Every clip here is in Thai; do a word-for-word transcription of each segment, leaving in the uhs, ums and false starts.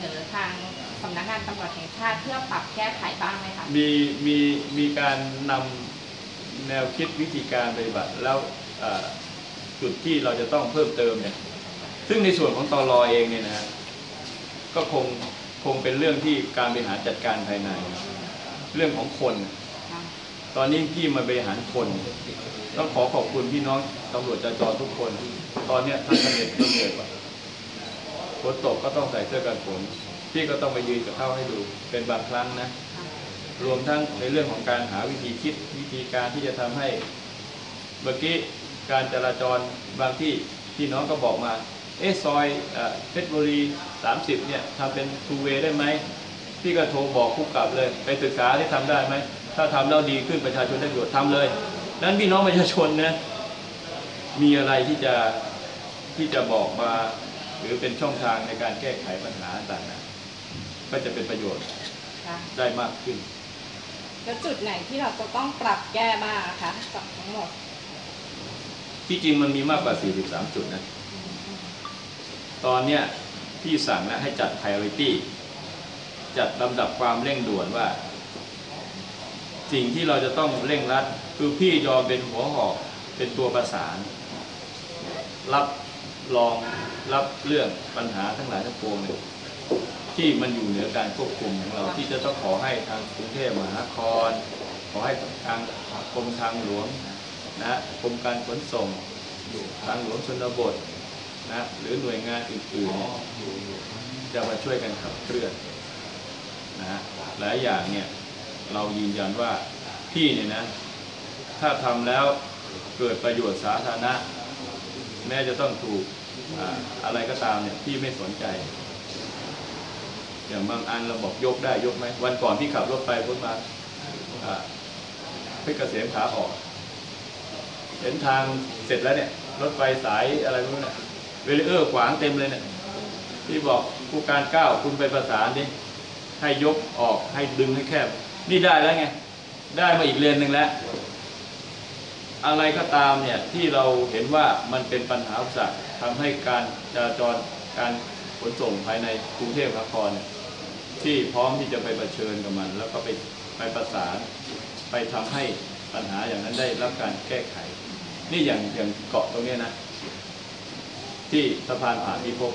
อทางสำนักงานตำรวจแห่งชาติเพื่อปรับแก้ไขบ้างไหมคะมีมีมีการนำแนวคิดวิธีการปฏิบัติแล้วจุดที่เราจะต้องเพิ่มเติมเนี่ยซึ่งในส่วนของตล.เองเนี่ยนะก็คงคงเป็นเรื่องที่การบริหารจัดการภายในเรื่องของคนตอนนี้พี่มาบริหารคนต้องขอขอบคุณพี่น้องตำรวจจราจรทุกคนตอนนี้ท่านเสด็จก็เหนื่อยกว่าฝนตกก็ต้องใส่เสื้อกันฝนพี่ก็ต้องไปยืนกับเขาให้ดูเป็นบางครั้งนะรวมทั้งในเรื่องของการหาวิธีคิดวิธีการที่จะทำให้เมื่อกี้การจราจรบางที่พี่น้องก็บอกมาเอ๊ะซอยเพชรบุรีสามสิบเนี่ยทำเป็นทูเวย์ได้ไหมพี่ก็โทรบอกผู้กำกับเลยไปศึกษาที่ทำได้ไหมถ้าทำแล้วดีขึ้นประชาชนได้ประโยชน์ทำเลยนั้นพี่น้องประชาชนนะมีอะไรที่จะที่จะบอกมาหรือเป็นช่องทางในการแก้ไขปัญหาต่างๆก็จะเป็นประโยชน์ได้มากขึ้นแล้วจุดไหนที่เราจะต้องปรับแก้บ้างคะจากทั้งหมดที่จริงมันมีมากกว่าสี่สิบสามจุดนะตอนเนี้ยพี่สั่งนะให้จัด priority จัดลำดับความเร่งด่วนว่าสิ่งที่เราจะต้องเร่งรัดคือพี่ยอมเป็นหัวหอกเป็นตัวประสานรับรองรับเรื่องปัญหาทั้งหลายทั้งปวงเนี่ยที่มันอยู่เหนือการควบคุมของเราที่จะต้องขอให้ทางกรุงเทพมหานครขอให้ทางกรมทางหลวงนะกรมการขนส่งทางหลวงชนบทนะหรือหน่วยงานอื่นๆจะมาช่วยกันขับเคลื่อนนะหลายอย่างเนี่ยเรายืนยันว่าพี่เนี่ยนะถ้าทำแล้วเกิดประโยชน์สาธารณะแม้จะต้องถูก อ, อะไรก็ตามเนี่ยพี่ไม่สนใจอย่างบางอันเราบอกยกได้ยกไหมวันก่อนพี่ขับรถไปพ้นมาเพชรเกษมขาออกเห็นทางเสร็จแล้วเนี่ยรถไฟสายอะไรพวกนี้เวลเออร์ขวางเต็มเลยเนี่ยพี่บอกผู้การเก้าคุณไปประสานดิให้ยกออกให้ดึงให้แคบนี่ได้แล้วไงได้มาอีกเลนหนึ่งแล้วอะไรก็ตามเนี่ยที่เราเห็นว่ามันเป็นปัญหาอุปสรรคทำให้การจราจรการขนส่งภายในกรุงเทพมหานครเนี่ยที่พร้อมที่จะไปเผชิญกับมันแล้วก็ไปไปประสานไปทำให้ปัญหาอย่างนั้นได้รับการแก้ไขนี่อย่างอย่างเกาะตรงนี้นะที่สะพานผ่านพิภพ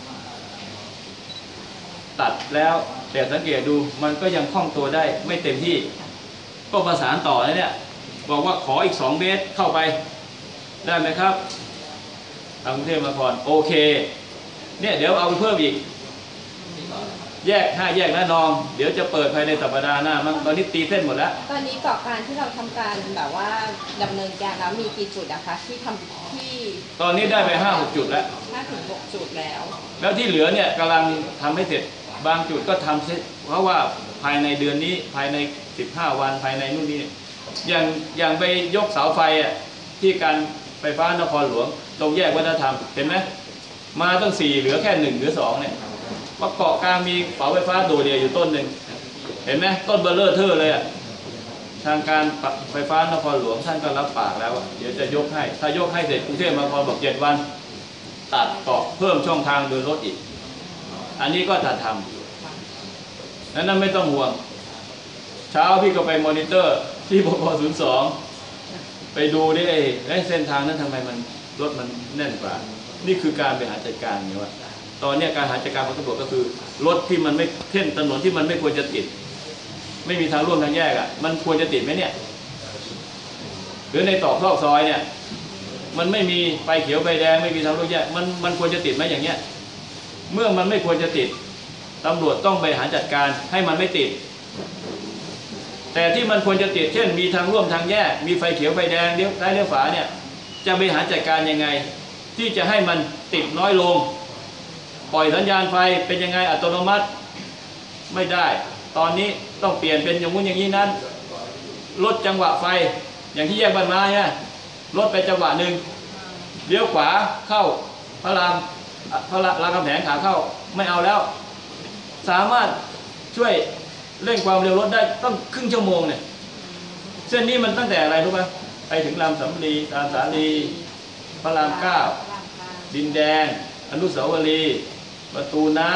ตัดแล้วแต่สังเกตดูมันก็ยังคล่องตัวได้ไม่เต็มที่ก็ประสานต่อแล้วเนี่ยบอกว่าขออีกสองเมตรเข้าไปได้ไหมครับทางกรุงเทพมหานครโอเคเนี่ยเดี๋ยวเอาไปเพิ่มอีกแยกห้าแยกนะน้องเดี๋ยวจะเปิดภายในสัปดาห์หน้ามั้งตอนนี้ตีเส้นหมดแล้วตอนนี้เกาะการที่เราทำการแบบว่าดำเนินการแล้วมีกี่จุดนะคะที่ทำที่ตอนนี้ได้ไปห้าหกจุดแล้วห้าถึงหกจุดแล้วแล้วที่เหลือเนี่ยกำลังทำให้เสร็จบางจุดก็ทำเสร็จเพราะว่าภายในเดือนนี้ภายในสิบห้าวันภายในนู่นนี่อย่างอย่างไปยกเสาไฟอ่ะที่การไฟฟ้านครหลวงตรงแยกวัฒนธรรมเห็นไหมมาต้องสี่เหลือแค่หนึ่งหรือสองเนี่ยว่าเกาะกลางมีเสาไฟฟ้าโดดเดี่ยวอยู่ต้นหนึ่งเห็นไหมต้นเบลเลอร์เทอร์เลยอ่ะทางการไฟฟ้านครหลวงท่านก็รับปากแล้วเดี๋ยวจะยกให้ถ้ายกให้เสร็จกรุงเทพมหานครบอกเจ็ดวันตัดเกาะเพิ่มช่องทางเดินรถอีกอันนี้ก็จะทำนั้นนั้นไม่ต้องห่วงเช้าพี่ก็ไปมอนิเตอร์ที่บก.ศูนย์สองไปดูดิไอ้เส้นทางนั้นทำไมมันรถมันแน่นกว่านี่คือการบริหารจัดการเนี่ยว่าตอนนี้การบริหารจัดการของตำรวจก็คือรถที่มันไม่เส้นถนนที่มันไม่ควรจะติดไม่มีทางร่วมทางแยกอ่ะมันควรจะติดไหมเนี่ยหรือในตอกซอกซอยเนี่ยมันไม่มีไฟเขียวไฟแดงไม่มีทางร่วมแยกมันมันควรจะติดไหมอย่างเงี้ยเมื่อมันไม่ควรจะติดตำรวจต้องบริหารจัดการให้มันไม่ติดแต่ที่มันควรจะติดเช่นมีทางร่วมทางแยกมีไฟเขียวไฟแดงเลี้ยวซ้ายเลี้ยวขวาเนี่ยจะบริหารจัดการยังไงที่จะให้มันติดน้อยลงปล่อยสัญญาณไฟเป็นยังไงอัตโนมัติไม่ได้ตอนนี้ต้องเปลี่ยนเป็นอย่างงู้นอย่างนี้นั้นลดจังหวะไฟอย่างที่แยกบ้านไม้เนี่ยลดไปจังหวะหนึ่งเลี้ยวขวาเข้าพระรามพระรามคำแหงขาเข้าไม่เอาแล้วสามารถช่วยเร่งความเร็วรถได้ต้องครึ่งชั่วโมงเนี่ยเส้นนี้มันตั้งแต่อะไรรู้ไหมไปถึงรามสำลีตาสาลีพระรามเก้าดินแดงอนุสาวรีย์ประตูน้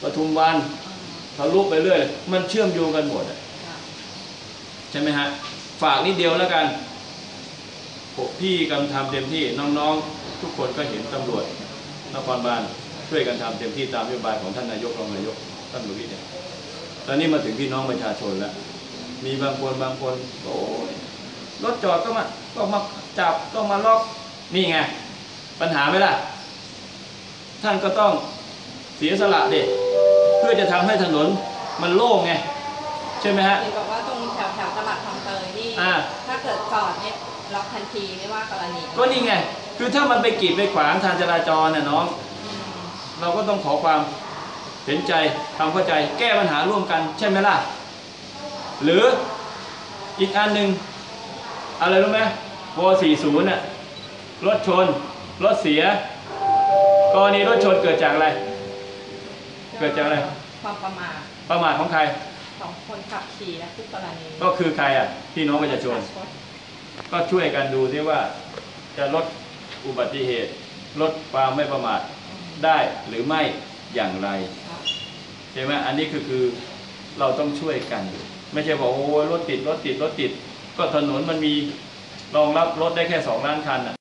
ปทุมวันทะลุไปเรื่อยมันเชื่อมโยงกันหมดอะค่ะใช่ไหมฮะฝากนิดเดียวแล้วกันพี่กำลังทำเต็มที่น้องๆทุกคนก็เห็นตำรวจนครบาลช่วยกันทำเต็มที่ตามนโยบายของท่านนายกรองนายกท่านบุรีเนี่ยตอนนี้มาถึงพี่น้องประชาชนแล้วมีบางคนบางคนโอ้ยรถจอดก็มาก็มาจับต้องมาล็อกนี่ไงปัญหาไหมล่ะท่านก็ต้องเสียสละเด็เพื่อจะทำให้ถนนมันโล่งไงใช่ไหมฮะเห็นบอกว่าตรงแถวแถวตลาดคลองเตยนี่อ่าถ้าเกิดจอดเนี่ยล็อกทันทีไม่ว่ากรณีก็นี่ไงคือถ้ามันไปกีดไปขวางทางจราจรน่ะน้องอืมเราก็ต้องขอความเห็นใจความเข้าใจแก้ปัญหาร่วมกันใช่ไหมล่ะหรืออีกอันหนึ่งอะไรรู้ไหมวสี่สิบน่ะรถชนรถเสียกรณีรถชนเกิดจากอะไร เกิดจากอะไรความประมาทประมาทของใครของคนขับขี่และผู้กรณีก็คือใครอ่ะพี่น้องประชาชนก็ช่วยกันดูซิว่าจะลดอุบัติเหตุลดความไม่ประมาทได้หรือไม่อย่างไรครับใช่ไหมอันนี้คือคือเราต้องช่วยกัน ไม่ใช่บอกโอ้รถติดรถติดรถติดก็ถนนมันมีรองรับรถได้แค่สองล้านคันอ่ะ